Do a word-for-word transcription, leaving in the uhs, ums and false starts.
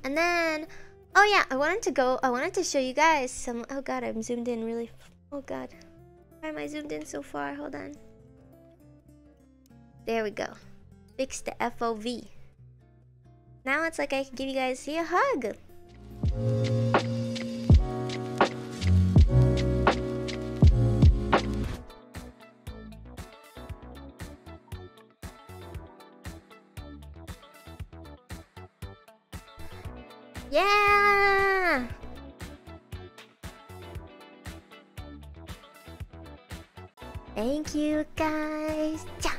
And then, oh yeah, I wanted to go, I wanted to show you guys some, oh god, I'm zoomed in really, oh god. Why am I zoomed in so far? Hold on. There we go. Fix the F O V. Now it's like I can give you guys see a hug. Yeah! Thank you guys. Ciao.